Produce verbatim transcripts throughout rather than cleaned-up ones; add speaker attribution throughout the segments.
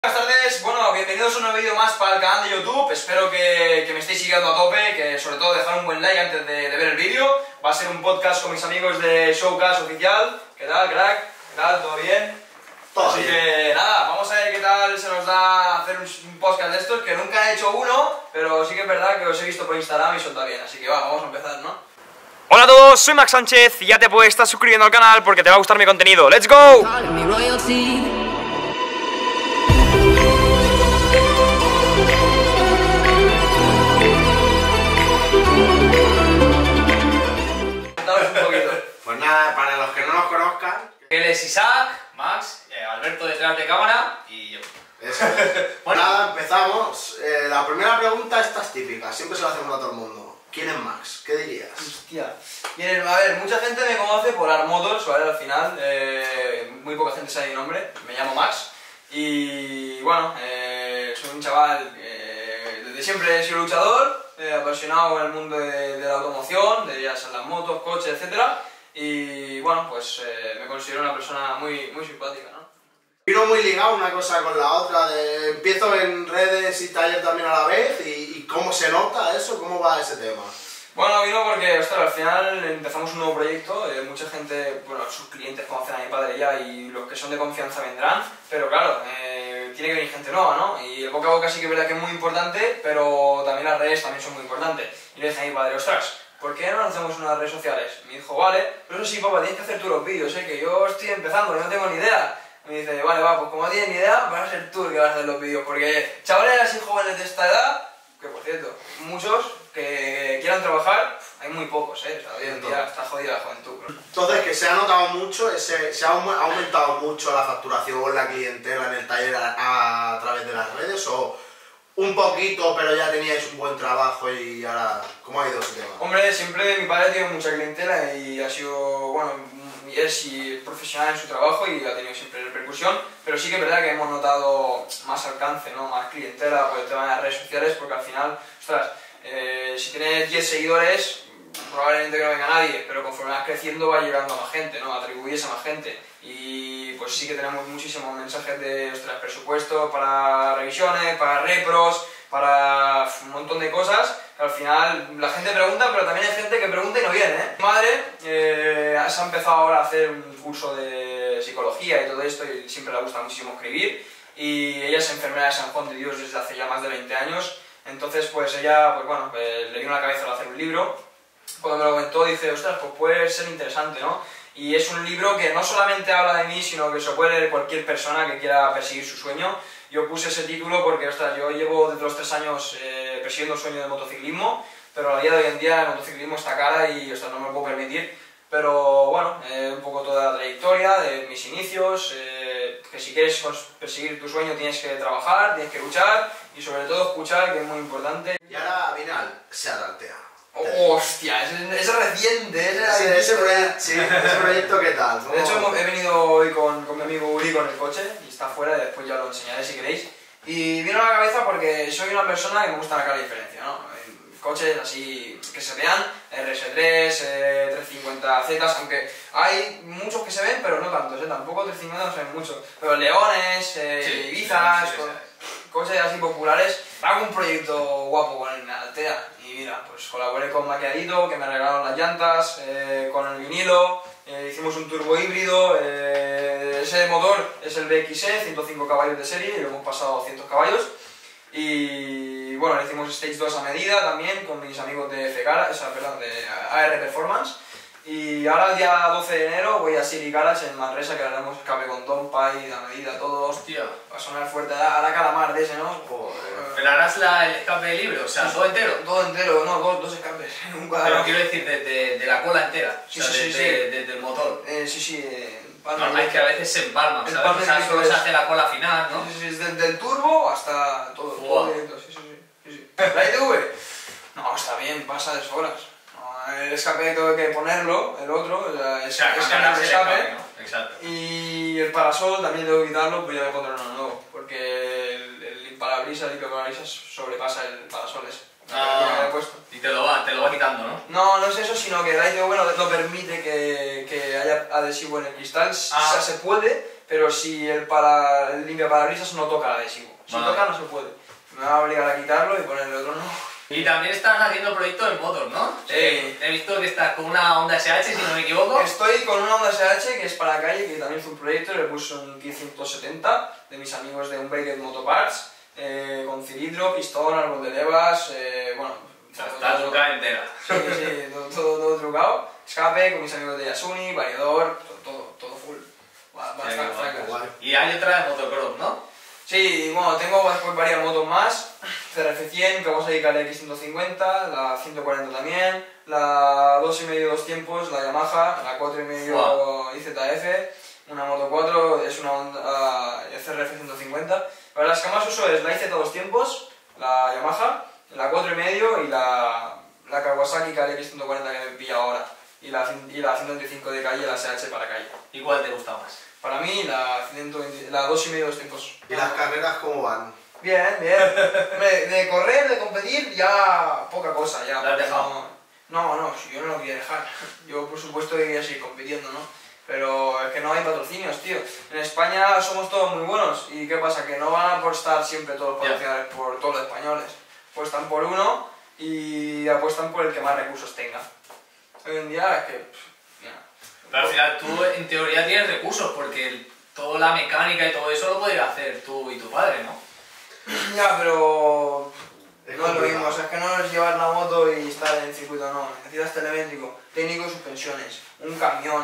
Speaker 1: Buenas tardes, bueno, bienvenidos a un nuevo vídeo más para el canal de YouTube. Espero que, que me estéis siguiendo a tope, que sobre todo dejar un buen like antes de, de ver el vídeo. Va a ser un podcast con mis amigos de Showcast Oficial. ¿Qué tal, crack? ¿Qué tal? ¿Todo bien?
Speaker 2: Todo
Speaker 1: Así
Speaker 2: bien.
Speaker 1: que nada, vamos a ver qué tal se nos da hacer un, un podcast de estos, que nunca he hecho uno, pero sí que es verdad que os he visto por Instagram y suelta bien. Así que va, vamos a empezar, ¿no? Hola a todos, soy Max Sánchez y ya te puedes estar suscribiendo al canal porque te va a gustar mi contenido. ¡Let's go! Un poquito.
Speaker 2: Pues nada, para los que no nos conozcan,
Speaker 3: Él es Isaac, Max, eh, Alberto detrás de cámara y yo.
Speaker 2: eso es.
Speaker 3: Bueno.
Speaker 2: Nada, empezamos. Eh, la primera pregunta, esta es típica, siempre se la hacemos a todo el mundo. ¿Quién es Max? ¿Qué dirías?
Speaker 1: Hostia. Bien, a ver, mucha gente me conoce por Art Motors, ¿vale? Al final, eh, muy poca gente sabe mi nombre, me llamo Max. Y bueno, eh, soy un chaval que desde siempre he sido luchador, eh, apasionado en el mundo de, de la automoción, de ya sean las motos, coches, etcétera. Y bueno, pues eh, me considero una persona muy, muy simpática, ¿no?
Speaker 2: Vino muy ligado una cosa con la otra, de empiezo en redes y taller también a la vez, y, y cómo se nota eso, cómo va ese tema.
Speaker 1: Bueno, vino porque, ostras, al final empezamos un nuevo proyecto, eh, mucha gente, bueno, sus clientes conocen a mi padre ya y los que son de confianza vendrán, pero claro, eh, tiene que venir gente nueva, ¿no? Y el boca a boca sí que es verdad que es muy importante, pero también las redes también son muy importantes. Y le dije a mi padre, ostras, ¿por qué no lanzamos unas redes sociales? Me dijo, vale, pero eso sí, papá, tienes que hacer tú los vídeos, ¿eh? Que yo estoy empezando, que no tengo ni idea. Me dice, vale, va, pues como no tienes ni idea, vas a ser tú el que vas a hacer los vídeos, porque chavales así jóvenes de esta edad, que por cierto, muchos que quieran trabajar, hay muy pocos, ¿eh? O sea, hoy en día está jodida la juventud, ¿no?
Speaker 2: Entonces, que se ha notado mucho, ese, se ha aum- ha aumentado mucho la facturación, la clientela en el taller a, a través de las redes, o un poquito, pero ya teníais un buen trabajo y ahora, ¿cómo ha ido ese tema?
Speaker 1: Hombre, siempre mi padre tiene mucha clientela y ha sido, bueno, y es y es profesional en su trabajo y ha tenido siempre repercusión, pero sí que es verdad que hemos notado más alcance, ¿no? Más clientela por el tema de las redes sociales, porque al final, ostras, eh, si tienes diez seguidores, probablemente que no venga nadie, pero conforme vas creciendo va llegando a más gente, ¿no? Atribuyes a más gente. Y pues sí que tenemos muchísimos mensajes de, ostras, presupuesto para revisiones, para repros, para un montón de cosas, que al final la gente pregunta, pero también hay gente que pregunta y no viene, ¿eh? Mi madre eh, se ha empezado ahora a hacer un curso de psicología y todo esto, y siempre le gusta muchísimo escribir, y ella es enfermera de San Juan de Dios desde hace ya más de veinte años, entonces pues ella, pues bueno, eh, le vino a la cabeza al hacer un libro. Cuando me lo comentó dice, ostras, pues puede ser interesante, ¿no? Y es un libro que no solamente habla de mí, sino que se puede leer cualquier persona que quiera perseguir su sueño. Yo puse ese título porque, ostras, yo llevo desde los tres años eh, persiguiendo el sueño del motociclismo, pero a día de hoy en día el motociclismo está cara y, ostras, no me lo puedo permitir. Pero bueno, eh, un poco toda la trayectoria de mis inicios, eh, que si quieres perseguir tu sueño tienes que trabajar, tienes que luchar y sobre todo escuchar, que es muy importante.
Speaker 2: Y ahora viene al Seat Altea.
Speaker 1: Oh, hostia, ese es reciente, ese,
Speaker 2: Ese, ese, proye- sí, ese proyecto, ¿qué tal? ¿Cómo?
Speaker 1: De hecho, hemos- he venido hoy con, con mi amigo Uri con el coche y está fuera, y después ya lo enseñaré si queréis. Y vino a la cabeza porque soy una persona que me gusta marcar la diferencia, ¿no? En coches así que se vean, R S tres, eh, trescientos cincuenta Z, aunque hay muchos que se ven, pero no tantos, ¿eh? Tampoco trescientos cincuenta no se ven mucho. Pero Leones, eh,
Speaker 3: Sí,
Speaker 1: Ibizas,
Speaker 3: sí, sí,
Speaker 1: co-
Speaker 3: sí.
Speaker 1: coches así populares. Hago un proyecto guapo con el Altea y mira, pues colaboré con Maquiadito, que me regalaron las llantas, eh, con el vinilo, eh, hicimos un turbo híbrido, eh, ese motor es el B X E, ciento cinco caballos de serie y lo hemos pasado a doscientos caballos. Y bueno, le hicimos Stage dos a medida también con mis amigos de F Garage, o sea, perdón, de A R Performance. Y ahora el día doce de enero voy a Siri Garage en Manresa, que haremos escape con Don Pai, a medida, todo.
Speaker 3: Hostia.
Speaker 1: Va a sonar fuerte, hará calamar de ese, ¿no?
Speaker 2: Joder.
Speaker 3: Pero harás la, el escape de libre, o sea, todo entero.
Speaker 1: Todo entero, no, dos, dos escapes en un cuadrado.
Speaker 3: Pero quiero decir, desde de la cola entera,
Speaker 1: Sí,
Speaker 3: o sea,
Speaker 1: sí, sí,
Speaker 3: desde,
Speaker 1: sí.
Speaker 3: desde el motor.
Speaker 1: Eh, sí, sí, eh,
Speaker 3: No, es que a veces se empalma,
Speaker 1: El
Speaker 3: ¿sabes?
Speaker 1: palme
Speaker 3: O sea,
Speaker 1: de
Speaker 3: solo
Speaker 1: es-
Speaker 3: se hace la cola final, ¿no?
Speaker 1: Sí, sí, sí, desde el turbo hasta todo, todo
Speaker 3: Wow.
Speaker 1: directo, sí, sí, sí, sí, sí. ¿La I T V? No, está bien, pasa de sobras. No, el escape tengo que ponerlo, el otro, o sea,
Speaker 3: O
Speaker 1: es,
Speaker 3: sea,
Speaker 1: es
Speaker 3: cambiar
Speaker 1: cambiar
Speaker 3: el
Speaker 1: de
Speaker 3: escape,
Speaker 1: escape.
Speaker 3: ¿no? Exacto.
Speaker 1: Y el parasol también tengo que quitarlo, pues ya me pondré uno nuevo, porque el, el limparabrisas, el limparabrisas sobrepasa el parasol ese.
Speaker 3: Ah.
Speaker 1: que me he puesto.
Speaker 3: Y te lo va, te lo va quitando, ¿no?
Speaker 1: No, no es eso, sino que el I T V no, no permite que, que haya adhesivo en el cristal.
Speaker 3: Ah.
Speaker 1: O sea, se puede, pero si el, para, el limpiaparabrisas no toca el adhesivo. Si
Speaker 3: Vale.
Speaker 1: toca no se puede. Me va a obligar a quitarlo y ponerle otro no.
Speaker 3: Y también estás haciendo proyectos en motos, ¿no?
Speaker 1: Sí.
Speaker 3: Eh, he visto que estás con una Honda S H, si no me equivoco.
Speaker 1: Estoy con una Honda S H que es para calle, que también hice un proyecto, le puse un K ciento setenta de mis amigos de Unbreaked Motoparts, eh, con cilindro, pistón, árbol de levas, eh, bueno...
Speaker 3: O sea, está trucada entera.
Speaker 1: Sí, sí, todo, todo, todo trucado. Escape con mis amigos de Yasuni, variador, todo, todo, todo full. Va, va a
Speaker 3: Sí,
Speaker 1: estar
Speaker 3: guay,
Speaker 1: fracas.
Speaker 2: guay.
Speaker 3: Y hay otra de motocross, ¿no?
Speaker 1: Sí, bueno, tengo después varias motos más. C R F cien, Kawasaki K X ciento cincuenta, la ciento cuarenta también, la dos y medio dos tiempos, la Yamaha, la cuatro y medio
Speaker 3: Wow.
Speaker 1: I Z F, una moto cuatro, es una Honda, uh, C R F ciento cincuenta. Pero las que más uso es la I Z dos tiempos, la Yamaha, la cuatro y medio y la, la Kawasaki K X ciento cuarenta que me pilla ahora. Y la, y la ciento veinticinco de calle, la S H para calle.
Speaker 3: ¿Y cuál te gusta más?
Speaker 1: Para mí, la, ciento veinte, la dos y medio dos tiempos.
Speaker 2: ¿Y las carreras cómo van?
Speaker 1: Bien, bien. Hombre, de correr, de competir, ya poca cosa, ya.
Speaker 3: ¿La has dejado?
Speaker 1: No, no, si yo no lo quiero dejar. Yo, por supuesto, quería seguir compitiendo, ¿no? Pero es que no hay patrocinios, tío. En España somos todos muy buenos. ¿Y qué pasa? Que no van a apostar siempre todos los
Speaker 3: Ya.
Speaker 1: patrocinadores por todos los españoles. Apuestan por uno y apuestan por el que más recursos tenga. Hoy en día es que... pff, mira.
Speaker 3: Pero al final tú, en teoría, tienes recursos, porque el- toda la mecánica y todo eso lo podrías hacer tú y tu padre, ¿no?
Speaker 1: Ya, pero...
Speaker 2: Es
Speaker 1: no es lo
Speaker 2: complicado.
Speaker 1: mismo, o sea, es que no es llevar la moto y estar en el circuito, no. Necesitas telemétrico, técnico de suspensiones, un camión,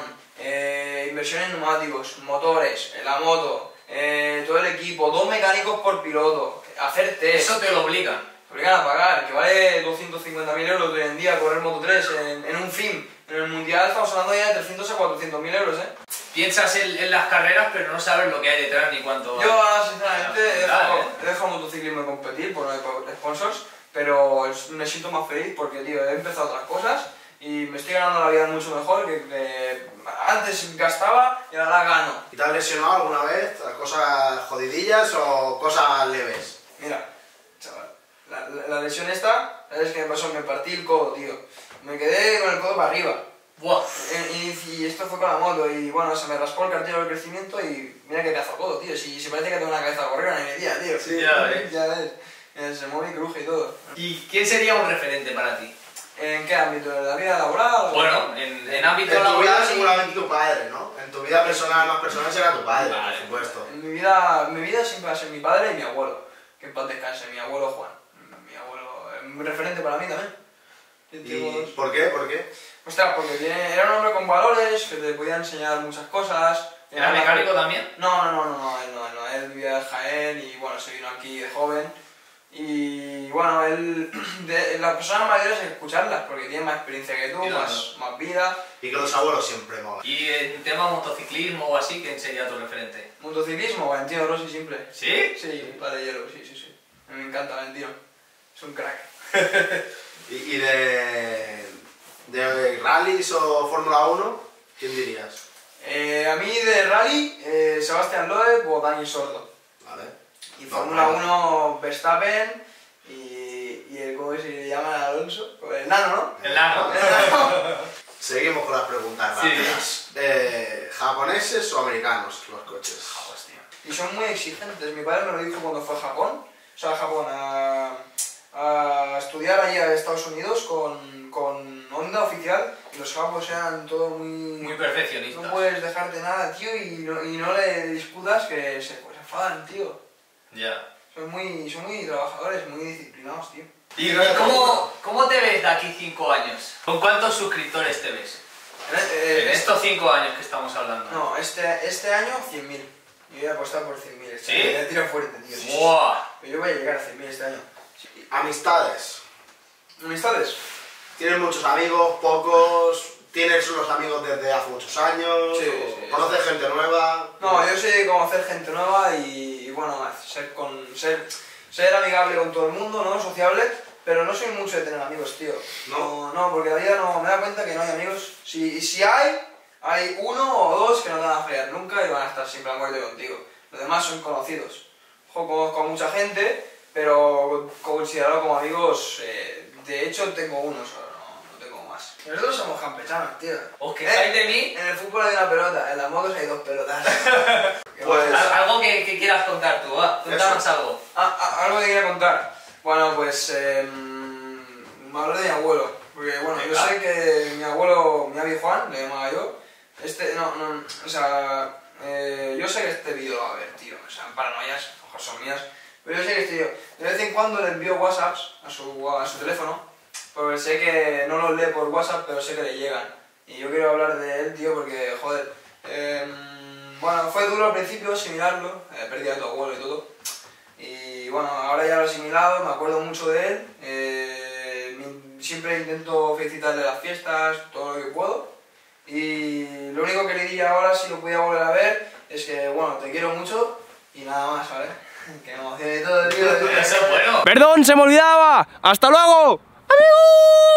Speaker 1: eh, inversión en neumáticos, motores, en la moto, eh, todo el equipo, dos mecánicos por piloto, hacer test.
Speaker 3: Eso te lo obligan.
Speaker 1: Te obligan a pagar, que vale doscientos cincuenta mil euros hoy en día correr Moto tres en, en un film. En el Mundial estamos hablando ya de trescientos a cuatrocientos mil euros, ¿eh?
Speaker 3: Piensas en, en las carreras, pero no sabes lo que hay detrás ni cuánto vale.
Speaker 1: Yo, sinceramente, he
Speaker 3: Claro,
Speaker 1: dejado,
Speaker 3: ¿eh?
Speaker 1: he dejado motociclismo y competir por no hay sponsors, pero es- me siento más feliz porque, tío, he empezado otras cosas y me estoy ganando la vida mucho mejor que, que antes gastaba y ahora gano.
Speaker 2: ¿Y te has lesionado alguna vez? ¿Cosas jodidillas o cosas leves?
Speaker 1: Mira, chaval, la, la- la lesión esta, ¿sabes qué me pasó? Me partí el codo, tío. Me quedé con el codo para arriba.
Speaker 3: Buah.
Speaker 1: Y, y esto fue con la moto y bueno, se me raspó el cartílago del crecimiento y mira qué pedazo de codo, tío. Si, si parece que tengo una cabeza de gorrión ni media, tío.
Speaker 3: Sí, ya ves.
Speaker 1: Ya ves. Eh, Se mueve y cruje y todo.
Speaker 3: ¿Y quién sería un referente para ti?
Speaker 1: ¿En qué ámbito? ¿En la vida laboral?
Speaker 3: Bueno, en, en ámbito
Speaker 2: En tu vida
Speaker 3: laboral...
Speaker 2: seguramente tu padre, ¿no? En tu vida personal, más personal, será tu padre,
Speaker 3: Vale.
Speaker 2: por supuesto.
Speaker 1: En mi vida, mi vida siempre va a ser mi padre y mi abuelo. Que en paz descanse, mi abuelo Juan. Mi abuelo es un referente para mí también. Yo tengo
Speaker 2: ¿Y
Speaker 1: dos.
Speaker 2: por qué? ¿Por qué?
Speaker 1: Ostras, porque tiene- era un hombre con valores, que te podía enseñar muchas cosas.
Speaker 3: ¿Era mecánico también?
Speaker 1: No, no, no, no, no, él no, él no, él vivía en Jaén y bueno, se vino aquí de joven. Y bueno, él, de, las personas mayores hay que escucharlas porque tienen más experiencia que tú,
Speaker 3: Claro.
Speaker 1: más, más vida.
Speaker 2: Y que los abuelos siempre molan.
Speaker 3: Y en tema motociclismo o así, ¿quién sería tu referente?
Speaker 1: Motociclismo, Valentino Rossi siempre.
Speaker 3: ¿Sí?
Speaker 1: Sí, padre hielo, sí, sí, sí. A mí me encanta Valentino. Es un crack.
Speaker 2: ¿Y, y de, de rallies o Fórmula uno? ¿Quién dirías?
Speaker 1: Eh, a mí de rally, eh, Sebastián Loeb o Dani Sordo.
Speaker 2: Vale.
Speaker 1: Y
Speaker 2: No,
Speaker 1: Fórmula
Speaker 2: vale.
Speaker 1: uno, Verstappen y, y el, ¿cómo se le llama? Alonso. El nano, ¿no?
Speaker 3: El nano.
Speaker 1: El nano.
Speaker 2: Seguimos con las preguntas
Speaker 3: Sí.
Speaker 2: rápidas. Eh, ¿Japoneses o americanos los coches?
Speaker 3: Hostia.
Speaker 1: Y son muy exigentes. Mi padre me lo dijo cuando fue a Japón. O sea, a Japón, a, a estudiar allí a Estados Unidos con, con Honda oficial. Y los japoneses eran todo muy...
Speaker 3: Muy
Speaker 1: No
Speaker 3: perfeccionista.
Speaker 1: puedes dejarte nada, tío, y no, y no le disputas que se pues, enfadan, tío.
Speaker 3: Ya.
Speaker 1: Son muy, son muy trabajadores, muy disciplinados, tío.
Speaker 3: ¿Y cómo, cómo te ves de aquí cinco años? ¿Con cuántos suscriptores te ves?
Speaker 1: Eh,
Speaker 3: En
Speaker 1: eh,
Speaker 3: estos cinco años que estamos hablando.
Speaker 1: No, este, este año cien mil. Yo voy a apostar por cien mil. Este
Speaker 3: ¿Sí?
Speaker 1: año. Ya tiro fuerte, tío. Sí, sí.
Speaker 3: ¡Buah!
Speaker 1: Pero yo voy a llegar a cien mil este año.
Speaker 2: Amistades.
Speaker 1: ¿Amistades?
Speaker 2: ¿Tienes muchos amigos, pocos? ¿Tienes unos amigos desde hace muchos años?
Speaker 1: Sí,
Speaker 2: ¿O
Speaker 1: sí,
Speaker 2: ¿Conoces gente nueva?
Speaker 1: No, yo sé conocer gente nueva y, y bueno, ser, con, ser, ser amigable con todo el mundo, ¿no? Sociable, pero no soy mucho de tener amigos, tío. No, no, porque la vida no me da cuenta que no hay amigos. Si, si hay, hay uno o dos que no te van a fallar nunca y van a estar siempre a muerte contigo. Los demás son conocidos. Ojo, conozco a mucha gente, pero considerarlo como amigos, eh, de hecho tengo uno solo, no, no tengo más. Nosotros somos campechanos, tío.
Speaker 3: ¿Os quejáis de mí?
Speaker 1: En el fútbol hay una pelota, en las motos hay dos pelotas. Que
Speaker 2: Pues...
Speaker 3: Al- Algo que, que quieras contar tú, va, cuéntanos
Speaker 2: Eso.
Speaker 3: algo.
Speaker 1: Ah, ah, algo que quería contar. Bueno, pues eh, me hablé de mi abuelo. Porque bueno, yo
Speaker 3: Venga.
Speaker 1: sé que mi abuelo, mi abuelo Juan, le llamaba yo. Este, no, no, o sea, eh, yo sé que este vídeo lo va a ver, tío. O sea, paranoias, a lo mejor son mías. Pero yo sé que este tío, de vez en cuando le envío WhatsApps a su, a su teléfono. Porque sé que no los lee por WhatsApp, pero sé que le llegan. Y yo quiero hablar de él, tío, porque, joder, eh, bueno, fue duro al principio asimilarlo, eh, pérdida de tu abuelo y todo. Y bueno, ahora ya lo he asimilado, me acuerdo mucho de él. Eh, mi- siempre intento felicitarle las fiestas, todo lo que puedo. Y lo único que le diría ahora, si lo pudiera volver a ver, es que, bueno, te quiero mucho y nada más, ¿vale? Que me emocione y todo, tío.
Speaker 3: Eso es bueno.
Speaker 4: Perdón, se me olvidaba. ¡Hasta luego! ¡Amigos!